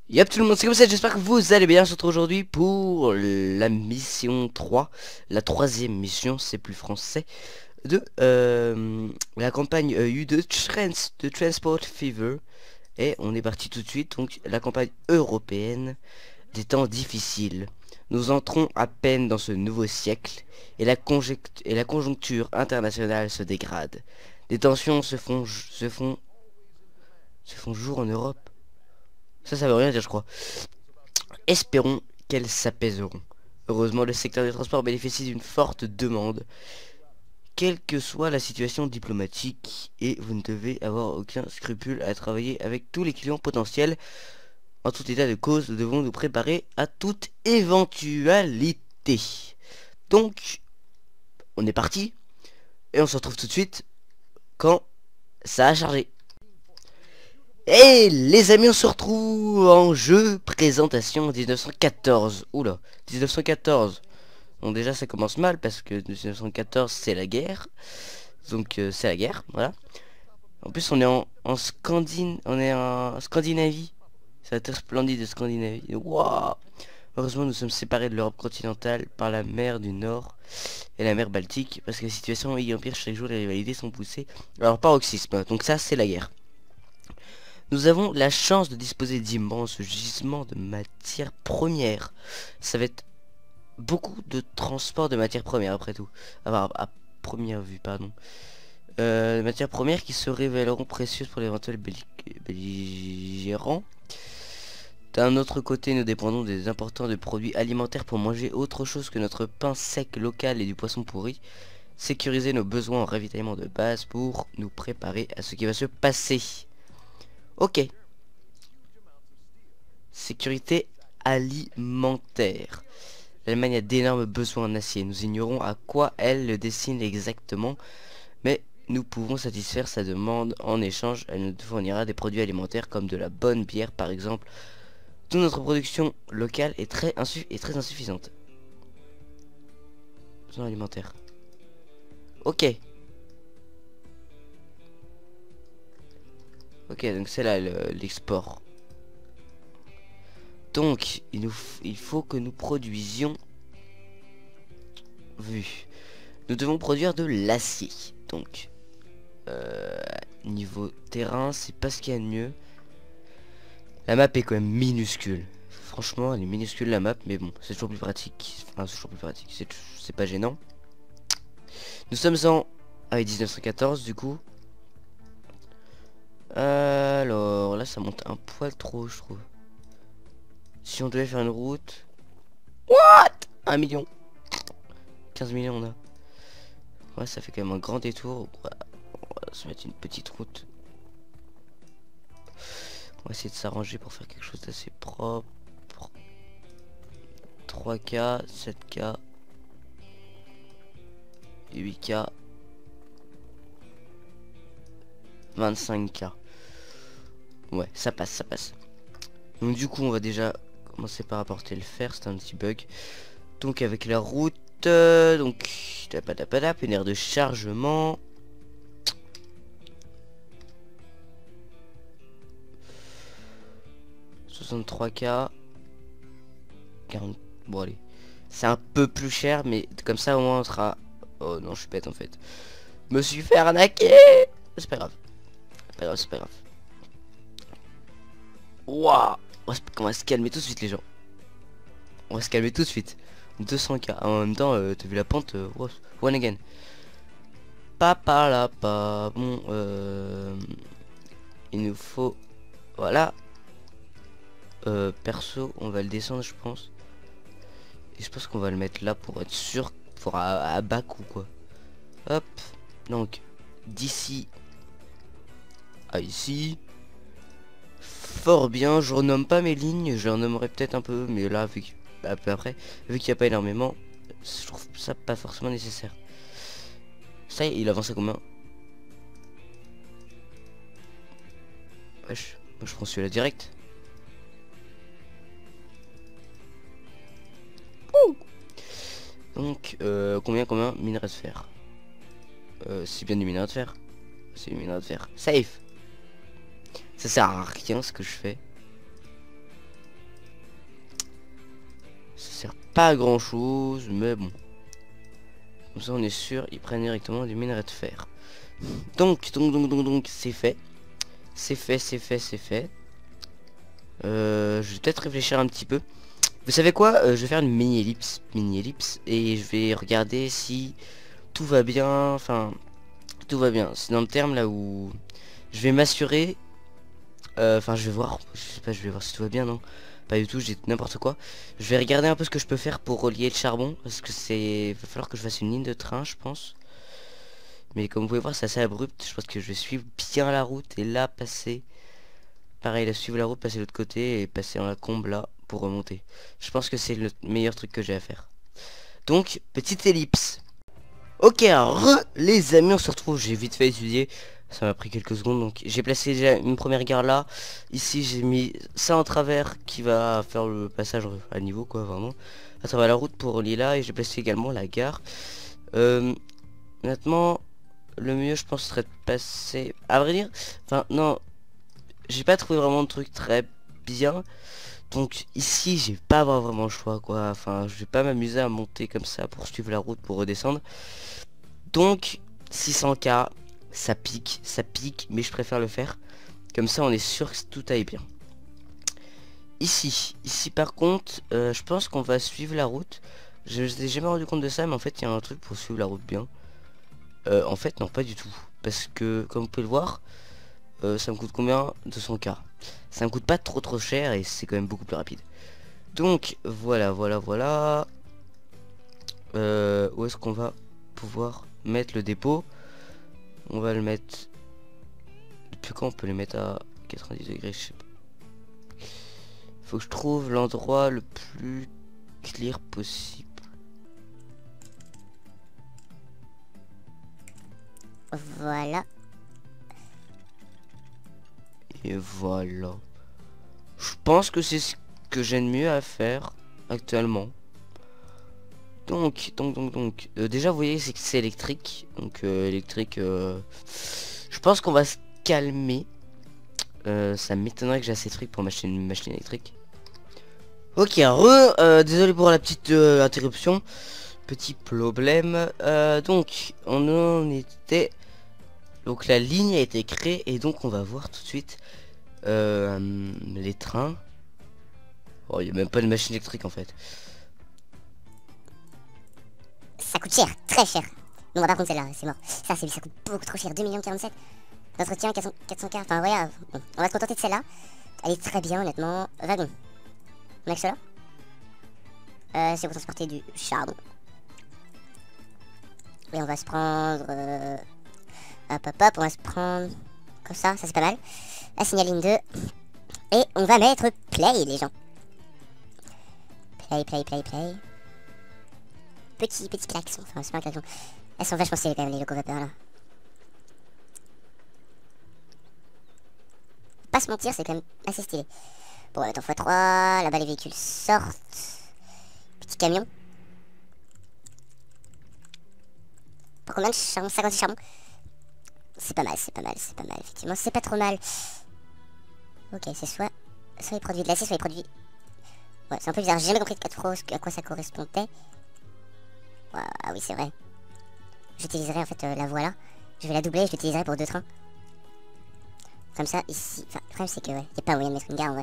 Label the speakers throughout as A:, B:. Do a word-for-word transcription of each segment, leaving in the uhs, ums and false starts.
A: Yep tout le monde, c'est comme ça, j'espère que vous allez bien. On se retrouve aujourd'hui pour la mission trois, la troisième mission, c'est plus français, de euh, la campagne E U de, Trans de Transport Fever. Et on est parti tout de suite, donc la campagne européenne des temps difficiles. Nous entrons à peine dans ce nouveau siècle et la, et la conjoncture internationale se dégrade. Des tensions se font, se font, se font jour en Europe. Ça, ça veut rien dire, je crois. Espérons qu'elles s'apaiseront. Heureusement, le secteur des transports bénéficie d'une forte demande, quelle que soit la situation diplomatique, et vous ne devez avoir aucun scrupule à travailler avec tous les clients potentiels. En tout état de cause, nous devons nous préparer à toute éventualité. Donc, on est parti, et on se retrouve tout de suite quand ça a chargé. Et les amis, on se retrouve en jeu présentation dix-neuf cent quatorze. Oula, dix-neuf cent quatorze. Donc déjà ça commence mal parce que dix-neuf cent quatorze c'est la guerre. Donc euh, c'est la guerre, voilà. En plus on est en, en Scandine, on est en Scandinavie. C'est la terre splendide de Scandinavie. Waouh. Heureusement nous sommes séparés de l'Europe continentale par la mer du Nord et la mer Baltique, parce que la situation y empire chaque jour, les rivalités sont poussées. Alors paroxysme, donc ça c'est la guerre. Nous avons la chance de disposer d'immenses gisements de matières premières. Ça va être beaucoup de transport de matières premières après tout. À, à première vue, pardon. Euh, matières premières qui se révéleront précieuses pour l'éventuel belligérant. D'un autre côté, nous dépendons des importants de produits alimentaires pour manger autre chose que notre pain sec local et du poisson pourri. Sécuriser nos besoins en ravitaillement de base pour nous préparer à ce qui va se passer. Ok. Sécurité alimentaire. L'Allemagne a d'énormes besoins en acier. Nous ignorons à quoi elle le destine exactement, mais nous pouvons satisfaire sa demande. En échange, elle nous fournira des produits alimentaires comme de la bonne bière par exemple. Toute notre production locale est très, insu est très insuffisante. Besoin alimentaire. Ok. Ok, donc c'est là l'export. Donc, il, nous il faut que nous produisions... Vu. Nous devons produire de l'acier. Donc, euh, niveau terrain, c'est pas ce qu'il y a de mieux. La map est quand même minuscule. Franchement, elle est minuscule la map, mais bon, c'est toujours plus pratique. Enfin, c'est toujours plus pratique. C'est pas gênant. Nous sommes en... Ah oui, dix-neuf cent quatorze, du coup. Alors, là, ça monte un poil trop, je trouve. Si on devait faire une route... What? Un million. quinze millions, on a. Ouais, ça fait quand même un grand détour. Ouais, on va se mettre une petite route. On va essayer de s'arranger pour faire quelque chose d'assez propre. trois K, sept K, huit K, vingt-cinq K. Ouais, ça passe, ça passe. Donc du coup, on va déjà commencer par apporter le fer. C'est un petit bug. Donc avec la route, euh, donc tapadapadape, une aire de chargement. soixante-trois K. quarante. Bon allez. C'est un peu plus cher, mais comme ça au moins on sera... Oh non, je suis bête en fait. Me suis fait arnaquer. C'est pas grave. C'est pas grave, c'est pas grave. Waouh. On va se calmer tout de suite les gens. On va se calmer tout de suite. deux cents K. En même temps, euh, t'as vu la pente, euh, one again. Papa là pas. Bon, euh, il nous faut... Voilà. Euh, perso, on va le descendre, je pense. Et je pense qu'on va le mettre là pour être sûr, pour à, à bas coût quoi. Hop. Donc, d'ici à ici. Fort bien. Je renomme pas mes lignes. Je renommerai peut-être un peu, mais là, vu un peu après, vu qu'il n'y a pas énormément, je trouve ça pas forcément nécessaire. Ça y est, il avance à combien? Wesh, moi je prends celui-là direct. Ouh. Donc, euh, combien, combien? Minerai de fer. Euh, c'est bien du minerai de fer. C'est du minerai de fer. Safe. Ça sert à rien ce que je fais. Ça sert pas à grand chose, mais bon. Comme ça on est sûr, ils prennent directement du minerai de fer. Donc, donc, donc, donc, donc, c'est fait. C'est fait, c'est fait, c'est fait. Euh, je vais peut-être réfléchir un petit peu. Vous savez quoi, euh, je vais faire une mini ellipse, mini ellipse, et je vais regarder si tout va bien. Enfin, tout va bien. C'est dans le terme là où je vais m'assurer. euh, Enfin, je vais voir. Je sais pas, je vais voir si tout va bien, non? Pas du tout, j'ai n'importe quoi. Je vais regarder un peu ce que je peux faire pour relier le charbon, parce que c'est, va falloir que je fasse une ligne de train, je pense. Mais comme vous pouvez voir, c'est assez abrupt. Je pense que je vais suivre bien la route et là passer. Pareil, là suivre la route, passer de l'autre côté et passer dans la combe là pour remonter. Je pense que c'est le meilleur truc que j'ai à faire. Donc, petite ellipse. Ok, re les amis, on se retrouve. J'ai vite fait étudier. Ça m'a pris quelques secondes. Donc, j'ai placé déjà une première gare là. Ici, j'ai mis ça en travers qui va faire le passage à niveau, quoi, vraiment. À travers la route pour relier là. Et j'ai placé également la gare. Euh, honnêtement, le mieux, je pense, serait de passer. À vrai dire, enfin, non. J'ai pas trouvé vraiment de truc très bien. Donc ici j'ai pas avoir vraiment le choix quoi. Enfin je vais pas m'amuser à monter comme ça pour suivre la route pour redescendre. Donc six cents K, ça pique, ça pique, mais je préfère le faire. Comme ça on est sûr que tout aille bien. Ici, ici par contre, euh, je pense qu'on va suivre la route. Je n'ai jamais rendu compte de ça, mais en fait il y a un truc pour suivre la route bien. Euh, en fait non pas du tout. Parce que comme vous pouvez le voir, euh, ça me coûte combien? deux cents K. Ça me coûte pas trop trop cher et c'est quand même beaucoup plus rapide. Donc voilà, voilà, voilà. Euh, où est-ce qu'on va pouvoir mettre le dépôt? On va le mettre. Depuis quand on peut les mettre à quatre-vingt-dix degrés? Je sais pas. Faut que je trouve l'endroit le plus clear possible.
B: Voilà.
A: Et voilà. Je pense que c'est ce que j'ai de mieux à faire actuellement. Donc, donc, donc, donc. Euh, déjà, vous voyez, c'est que c'est électrique. Donc, euh, électrique. Euh, je pense qu'on va se calmer. Euh, ça m'étonnerait que j'ai assez de fric pour m'acheter une machine électrique. Ok, re, euh, désolé pour la petite euh, interruption. Petit problème. Euh, donc, on en était. Donc, la ligne a été créée. Et donc, on va voir tout de suite euh, les trains. Oh, il n'y a même pas de machine électrique en fait.
B: Ça coûte cher, très cher. Non, par contre celle-là, c'est mort. Ça, c'est ça coûte beaucoup trop cher. deux millions quarante-sept. D'entretien, quatre cents K. Enfin, voilà. Bon, on va se contenter de celle-là. Elle est très bien, honnêtement. Wagon. On a que cela. Euh, c'est pour transporter du charbon. Et on va se prendre... Euh... Hop, hop, hop. On va se prendre... Comme ça, ça c'est pas mal. La signaline deux. Et on va mettre play, les gens. Play, play, play, play. Petit, petit klaxon. Enfin, c'est pas un klaxon. Elles sont vachement stylées quand même, les locaux vapeurs là. Pas se mentir, c'est quand même assez stylé. Bon, on va mettre en fois trois. Là-bas, les véhicules sortent. Petit camion. Pour combien de charbon? cinquante charbon. C'est pas mal, c'est pas mal, c'est pas mal. Effectivement, c'est pas trop mal. Ok, c'est soit, soit les produits de l'acier, soit les produits... Ouais, c'est un peu bizarre. J'ai jamais compris à quoi ça correspondait. Ouais, ah oui, c'est vrai. J'utiliserai en fait euh, la voie là. Je vais la doubler et je l'utiliserai pour deux trains. Comme ça, ici... Enfin, le problème c'est que, ouais, y a pas moyen de mettre une gare en vrai.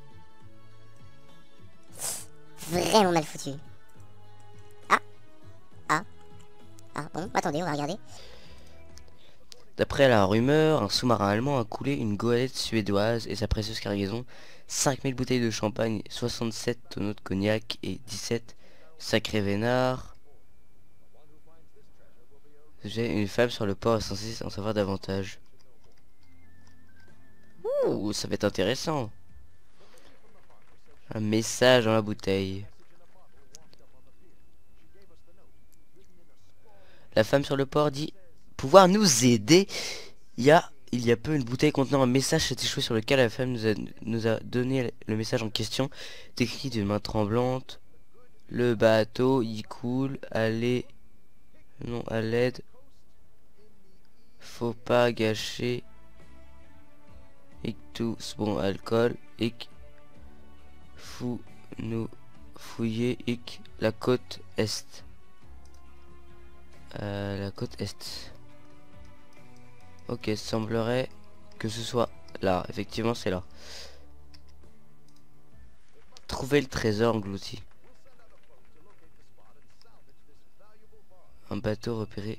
B: Vraiment mal foutu. Ah. Ah. Ah, bon, attendez, on va regarder.
A: D'après la rumeur, un sous-marin allemand a coulé une goélette suédoise et sa précieuse cargaison, cinq mille bouteilles de champagne, soixante-sept tonneaux de cognac et dix-sept sacrés vénards. J'ai une femme sur le port est censée en savoir davantage. Ouh, ça va être intéressant. Un message dans la bouteille. La femme sur le port dit pouvoir nous aider. Il y a, il y a peu une bouteille contenant un message s'est échoué sur lequel la femme nous a, nous a donné le message en question, décrit d'une main tremblante. Le bateau y coule, allez, non à l'aide. Faut pas gâcher. Et tous bon alcool et fou nous fouiller hic, la côte est. Euh, la côte est. Ok, semblerait que ce soit là. Effectivement, c'est là. Trouver le trésor englouti. Un bateau repéré.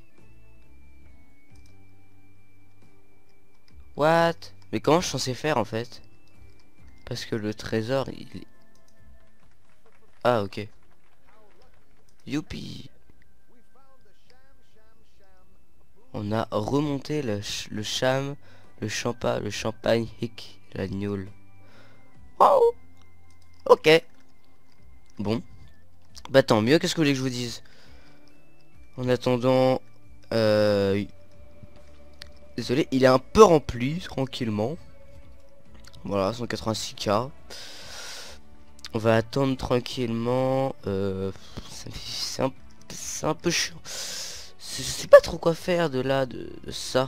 A: What? Mais comment je suis censé faire en fait? Parce que le trésor il... Ah ok. Youpi. On a remonté le, ch le cham, le champa, le champagne, hic, la gnôle. Wow. Ok. Bon. Bah tant mieux, qu'est-ce que vous voulez que je vous dise? En attendant... Euh... Désolé, il est un peu rempli, tranquillement. Voilà, cent quatre-vingt-six K. On va attendre tranquillement. Euh... C'est un... un peu chiant. Je sais pas trop quoi faire de là, de, de ça.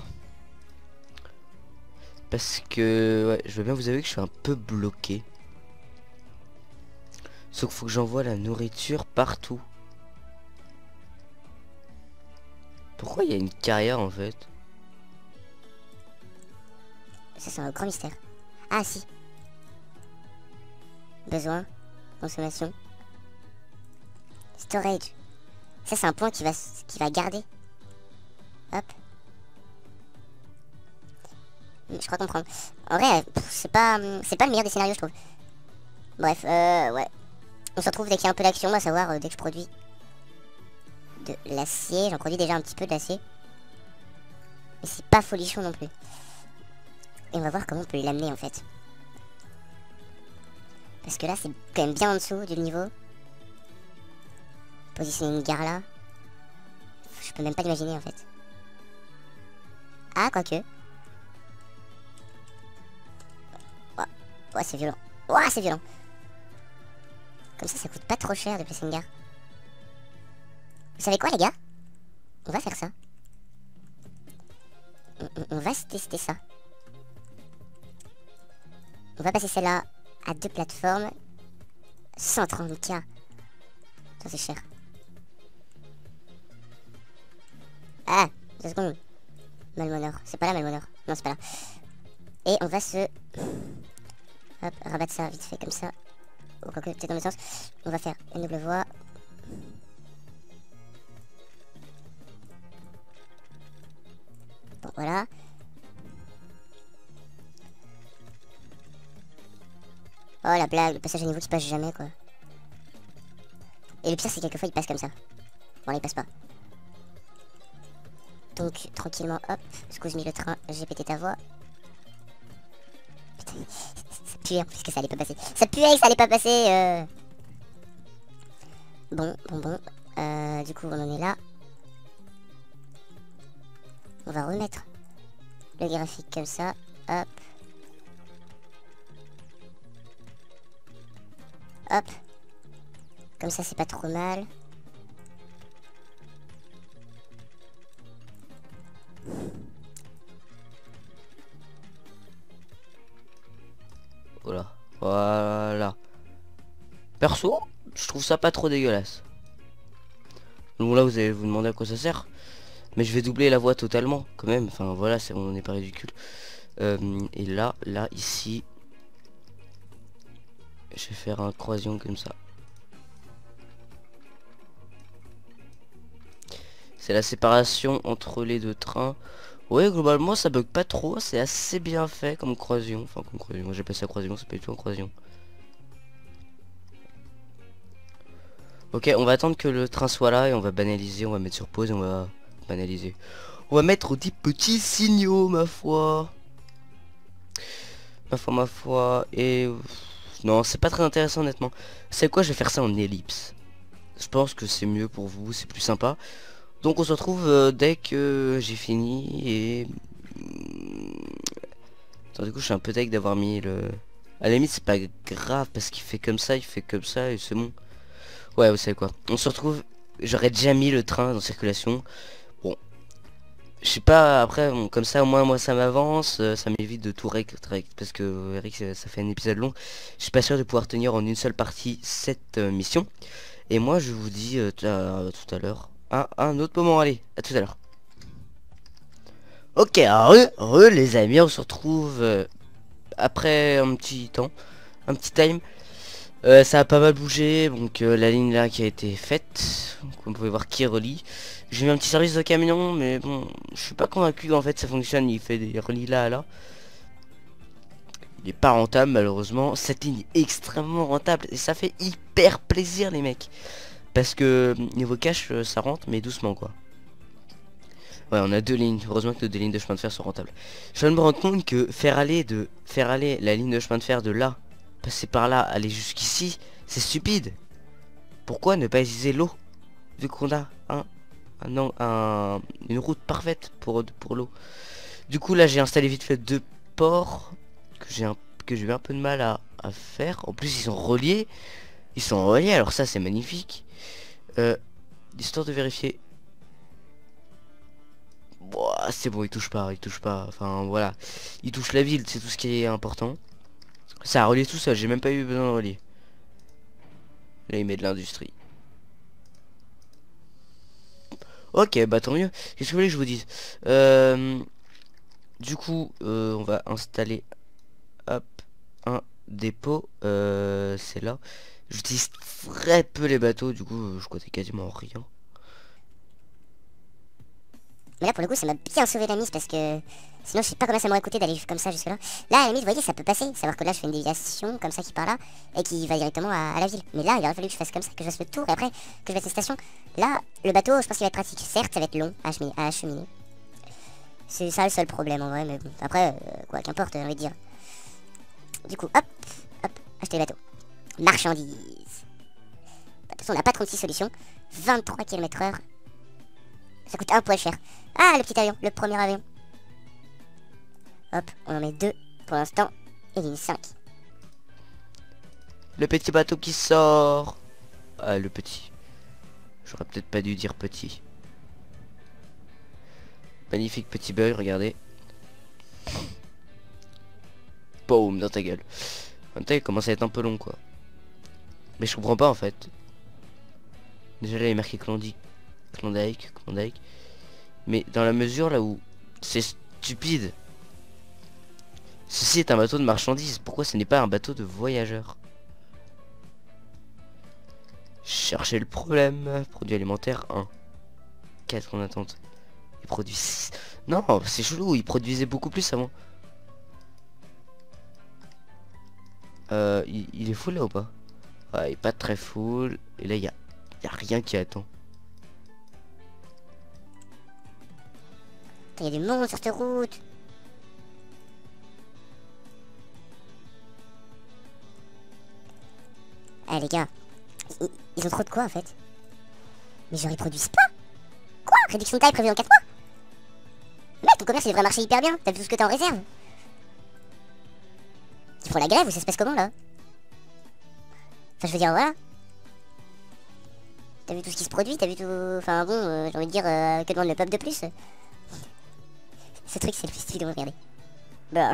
A: Parce que... Ouais, je veux bien vous avouer que je suis un peu bloqué. Sauf qu'il faut que j'envoie la nourriture partout. Pourquoi il y a une carrière en fait?
B: Ça c'est un grand mystère. Ah si. Besoin. Consommation. Storage. Ça c'est un point qui va qui va garder. Hop. Je crois comprendre. En vrai, c'est pas c'est pas le meilleur des scénarios je trouve. Bref, euh ouais. On se retrouve dès qu'il y a un peu d'action, à savoir euh, dès que je produis de l'acier. J'en produis déjà un petit peu de l'acier. Mais c'est pas folichon non plus. Et on va voir comment on peut l'amener en fait. Parce que là c'est quand même bien en dessous du niveau. Positionner une gare là. Je peux même pas l'imaginer en fait. Ah quoique. Ouais, ouais c'est violent. Ouais c'est violent. Comme ça ça coûte pas trop cher de placer une gare. Vous savez quoi les gars? On va faire ça. On, on, on va se tester ça. On va passer celle-là à deux plateformes. cent trente K. Ça c'est cher. Ah, deux secondes. Malmoneur. C'est pas là Malmoneur. Non c'est pas là. Et on va se... Hop, rabattre ça vite fait comme ça. Ou quoi que peut-être dans le sens. On va faire une double voie. Bon voilà. Oh la blague, le passage à niveau qui passe jamais quoi. Et le pire c'est que quelquefois il passe comme ça. Bon là il passe pas. Donc tranquillement hop, excuse-moi le train, j'ai pété ta voix. Putain, ça puait en plus que ça allait pas passer. Ça puait que ça allait pas passer euh... Bon, bon, bon. Euh, du coup on en est là. On va remettre le graphique comme ça. Hop. Hop. Comme ça c'est pas trop mal.
A: Voilà. Voilà. Perso, je trouve ça pas trop dégueulasse. Donc là vous allez vous demander à quoi ça sert. Mais je vais doubler la voie totalement quand même. Enfin voilà, c'est on n'est pas ridicule. Euh, et là, là, ici. Je vais faire un croisillon comme ça. C'est la séparation entre les deux trains. Ouais, globalement ça bug pas trop. C'est assez bien fait comme croisillon. Enfin comme croisillon, j'ai passé à croisillon, c'est pas du tout un croisillon. Ok, on va attendre que le train soit là et on va banaliser. On va mettre sur pause et on va banaliser. On va mettre des petits signaux, ma foi. Ma foi, ma foi. Et... non, c'est pas très intéressant honnêtement. C'est quoi, je vais faire ça en ellipse. Je pense que c'est mieux pour vous, c'est plus sympa. Donc on se retrouve euh, dès que j'ai fini et... Attends, du coup je suis un peu deg d'avoir mis le... À la limite c'est pas grave parce qu'il fait comme ça, il fait comme ça et c'est bon. Ouais, vous savez quoi. On se retrouve... J'aurais déjà mis le train en circulation. Bon. Je sais pas, après, bon, comme ça, au moins, moi, ça m'avance, euh, ça m'évite de tout rec, rec- parce que euh, Eric, ça, ça fait un épisode long. Je suis pas sûr de pouvoir tenir en une seule partie cette euh, mission. Et moi, je vous dis euh, t- à- tout à l'heure, à un autre moment. Allez, à tout à l'heure. Ok, re, re, les amis, on se retrouve euh, après un petit temps, un petit time. Euh, ça a pas mal bougé, donc euh, la ligne là qui a été faite, donc vous pouvez voir qui relie. J'ai mis un petit service de camion, mais bon, je suis pas convaincu en fait ça fonctionne, il fait des relis là à là. Il est pas rentable malheureusement, cette ligne est extrêmement rentable et ça fait hyper plaisir les mecs. Parce que niveau cash euh, ça rentre mais doucement quoi. Ouais, on a deux lignes, heureusement que nos deux lignes de chemin de fer sont rentables. Je viens de me rendre compte que faire aller de faire aller la ligne de chemin de fer de là, passer par là, aller jusqu'ici, c'est stupide. Pourquoi ne pas utiliser l'eau? Vu qu'on a un, un, an- un- une route parfaite pour, pour l'eau. Du coup là j'ai installé vite fait deux ports que j'ai un, que j'ai eu un peu de mal à, à faire. En plus ils sont reliés. Ils sont reliés, alors ça c'est magnifique. Euh, Histoire de vérifier. Ouah, c'est bon, il touche pas, il touche pas. Enfin voilà. Il touche la ville, c'est tout ce qui est important. Ça a relié tout seul, j'ai même pas eu besoin de relier. Là il met de l'industrie. Ok, bah tant mieux. Qu'est-ce que vous voulez que je vous dise? euh, Du coup, euh, on va installer hop, un dépôt. Euh, c'est là. J'utilise très peu les bateaux, du coup, euh, je comptais quasiment rien.
B: Mais là, pour le coup, ça m'a bien sauvé la mise parce que sinon, je sais pas combien ça m'aurait coûté d'aller comme ça jusque là. Là, à la limite, vous voyez, ça peut passer. Savoir que là, je fais une déviation comme ça qui part là et qui va directement à, à la ville. Mais là, il aurait fallu que je fasse comme ça, que je fasse le tour et après que je fasse une station. Là, le bateau, je pense qu'il va être pratique. Certes, ça va être long à acheminer. À acheminer. C'est ça le seul problème en vrai, mais bon. Après, euh, quoi, qu'importe, j'ai envie de dire. Du coup, hop, hop, acheter le bateau. Marchandises. De toute façon, on n'a pas trente-six solutions. vingt-trois kilomètres heure. Ça coûte un poil cher. Ah, le petit avion, le premier avion. Hop, on en met deux pour l'instant. Et ligne cinq.
A: Le petit bateau qui sort. Ah, le petit. J'aurais peut-être pas dû dire petit. Magnifique petit bug, regardez. Boum, dans ta gueule. En même temps, il commence à être un peu long, quoi. Mais je comprends pas, en fait. Déjà, là, il est marqué Klondike. Klondike, Klondike. Mais dans la mesure, là où c'est stupide. Ceci est un bateau de marchandises. Pourquoi ce n'est pas un bateau de voyageurs? Cherchez le problème. Produits alimentaires un. quatre en attente. Il produit six. Non, c'est chelou. Il produisait beaucoup plus avant. Euh, il, il est full là ou pas? Ouais, il est pas très full. Et là, il y a, y a rien qui attend.
B: Il y a du monde sur cette route. Eh les gars, ils, ils ont trop de quoi en fait? Mais genre ils produisent pas? Quoi? Réduction de taille prévue en quatre mois? Mec, ton commerce il devrait marcher hyper bien. T'as vu tout ce que t'as en réserve? Ils font la grève ou ça se passe comment là? Enfin je veux dire voilà. T'as vu tout ce qui se produit? T'as vu tout... Enfin bon, euh, j'ai envie de dire euh, que demande le peuple de plus? Ce truc c'est le plus vidéo, regardez. Bah.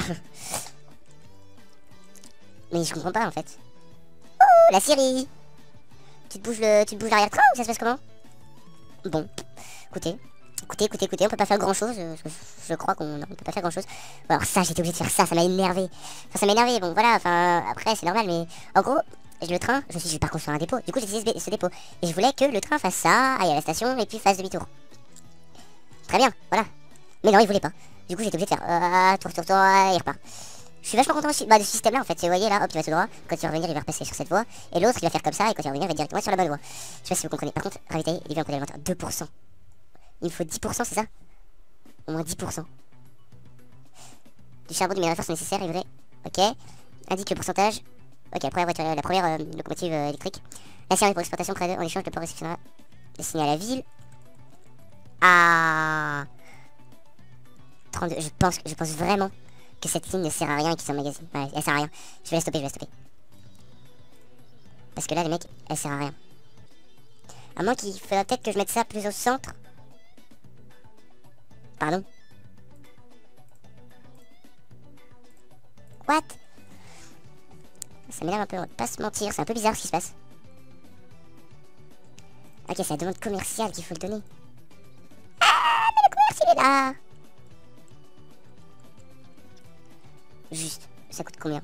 B: Mais je comprends pas en fait. Oh, la Syrie! Tu te bouges le, tu te bouges l'arrière-train ou ça se passe comment? Bon, écoutez, écoutez, écoutez, écoutez, on peut pas faire grand chose. Je, je crois qu'on ne peut pas faire grand chose. Bon, alors ça, j'étais obligé de faire ça, ça m'a énervé. Enfin, ça m'a énervé, bon voilà, enfin, après c'est normal, mais en gros, le train, je me suis dit, je vais pas construire un dépôt. Du coup, j'ai utilisé ce dépôt. Et je voulais que le train fasse ça, aille à la station et puis fasse demi-tour. Très bien, voilà. Mais non, il voulait pas. Du coup, j'étais obligé de faire euh, tour, tour, tour, et il repart. Je suis vachement content aussi bah, de ce système là en fait. Vous voyez là, hop, tu vas tout droit. Quand tu vas revenir, il va repasser sur cette voie. Et l'autre, il va faire comme ça. Et quand il va revenir, il va directement sur la bonne voie. Je sais pas si vous comprenez. Par contre, ravitailler, livrer en produits alimentaires, deux pour cent. Il me faut dix pour cent, c'est ça? Au moins dix pour cent. Du charbon, du minerai de force nécessaire, livré. Ok. Indique le pourcentage. Ok, la première voiture, la première euh, locomotive euh, électrique. La série pour exploitation près de, en échange, le port réceptionnera destiné à la ville. Ah. trente-deux. Je pense, je pense vraiment que cette ligne ne sert à rien et qu'il s'emmagasine. Ouais, elle sert à rien. Je vais la stopper, je vais la stopper. Parce que là, les mecs, elle sert à rien. À moins qu'il faudrait peut-être que je mette ça plus au centre. Pardon. What? Ça m'énerve un peu, on va pas se mentir, c'est un peu bizarre ce qui se passe. Ok, c'est la demande commerciale qu'il faut le donner. Ah, mais le commerce il est là. Juste, ça coûte combien?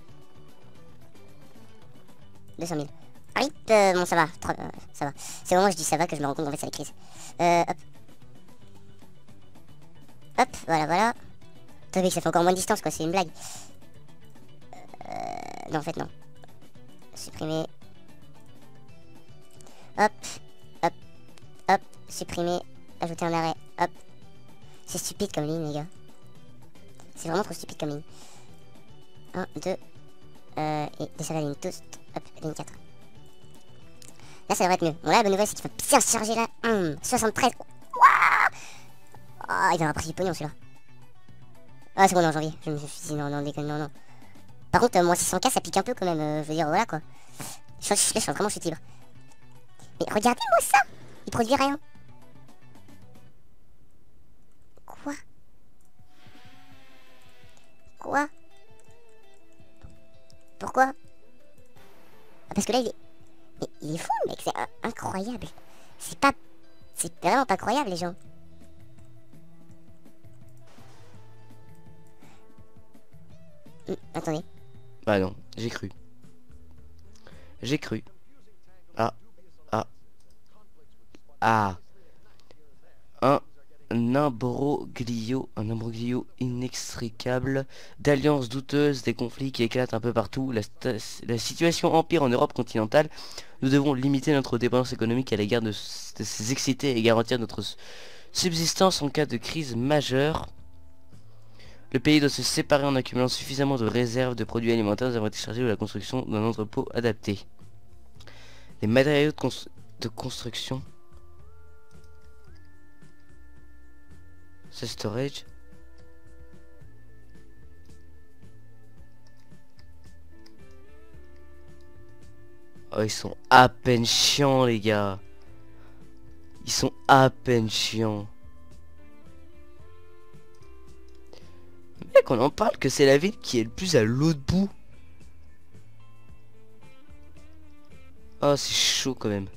B: deux cent mille. Ah oui, euh, bon ça va, trois, euh, ça va. C'est au moment où je dis ça va que je me rends compte qu'en fait c'est la crise. Euh, hop. Hop, voilà, voilà. Attends, mec, ça fait encore moins de distance quoi, c'est une blague. Euh, non, en fait, non. Supprimer. Hop, hop, hop, supprimer. Ajouter un arrêt, hop. C'est stupide comme ligne, les gars. C'est vraiment trop stupide comme ligne. un, deux. Euh, et descendre la ligne tous. Hop, ligne quatre. Là, ça devrait être mieux. Bon, là, la bonne nouvelle, c'est qu'il va bien se charger là. Hum, soixante-treize. Ouah, oh, il va avoir pris du pognon celui-là. Ah, c'est bon, en janvier. Je me suis dit, non, non, déconne, non, non. Par contre, euh, moi, six cents K, ça pique un peu quand même. Euh, je veux dire, voilà quoi. Je, je, je, je suis vraiment chute libre. Mais regardez-moi ça. Il produit rien. Quoi? Quoi? Pourquoi? Ah, parce que là, il est... Mais il est fou, mec. C'est euh, incroyable. C'est pas... C'est vraiment pas croyable, les gens. Hum, attendez.
A: Ah non, j'ai cru. J'ai cru. Ah. Ah. Ah. Un, un imbroglio, un imbroglio inextricable d'alliances douteuses, des conflits qui éclatent un peu partout. La, la situation empire en Europe continentale. Nous devons limiter notre dépendance économique à l'égard de, de ces excités et garantir notre subsistance en cas de crise majeure. Le pays doit se séparer en accumulant suffisamment de réserves de produits alimentaires. Nous avons été chargés de la construction d'un entrepôt adapté. Les matériaux de, constru de construction. C'est storage. Oh, ils sont à peine chiants, les gars. Ils sont à peine chiants. Mec, on en parle que c'est la ville qui est le plus à l'autre bout. Oh, c'est chaud quand même.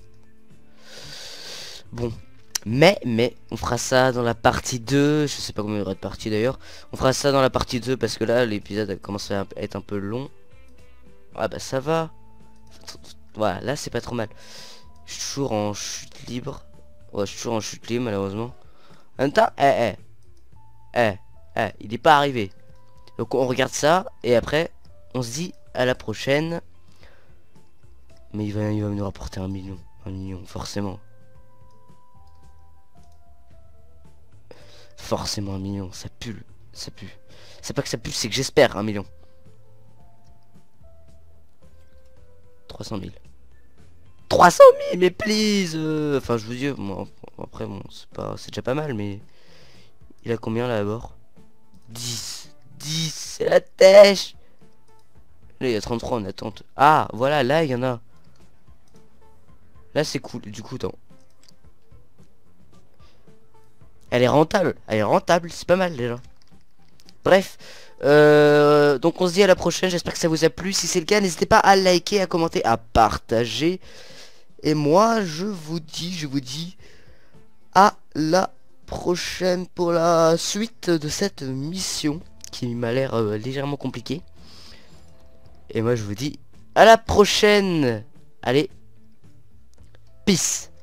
A: Bon. Mais, mais, on fera ça dans la partie deux. Je sais pas combien il y aura de parties d'ailleurs. On fera ça dans la partie deux parce que là, l'épisode a commencé à être un peu long. Ah bah ça va. Voilà, là c'est pas trop mal. Je suis toujours en chute libre. Ouais, je suis toujours en chute libre malheureusement. En même temps, eh, eh. Eh, eh, il est pas arrivé. Donc on regarde ça et après, on se dit à la prochaine. Mais il va, il va nous rapporter un million. Un million, forcément. Forcément un million, ça pue, ça pue. C'est pas que ça pue, c'est que j'espère un million. trois cent mille. trois cent mille, mais please euh, Enfin, je vous dis, moi, après, bon, c'est pas, c'est déjà pas mal, mais... Il a combien là d'abord? dix. dix, c'est la tèche. Là, il y a trente-trois en attente. Ah, voilà, là, il y en a. Là, c'est cool, du coup, attends. Elle est rentable, elle est rentable, c'est pas mal déjà. Bref, euh, donc on se dit à la prochaine, j'espère que ça vous a plu. Si c'est le cas, n'hésitez pas à liker, à commenter, à partager. Et moi, je vous dis, je vous dis à la prochaine pour la suite de cette mission qui m'a l'air euh, légèrement compliquée. Et moi, je vous dis à la prochaine. Allez, peace.